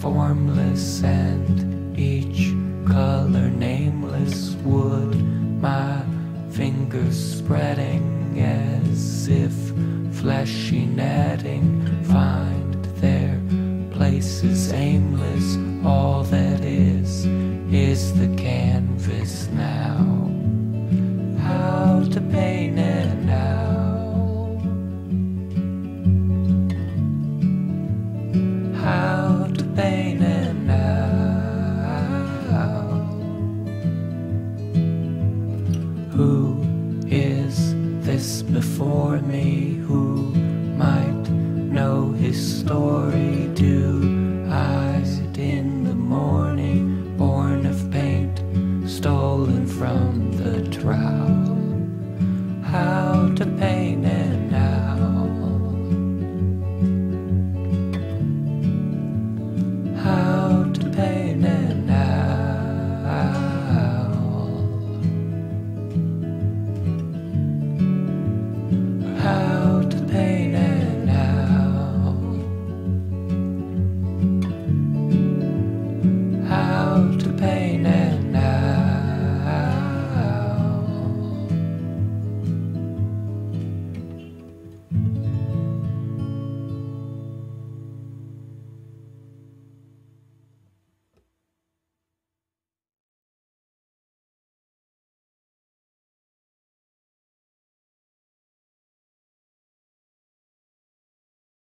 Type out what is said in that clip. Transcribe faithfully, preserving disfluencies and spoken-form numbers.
formless and each color nameless, would my fingers spreading as if fleshy netting find their places aimless. All that is is the canvas now. How to paint it now, how to paint it now. Who is this before me? Who might know his story? Do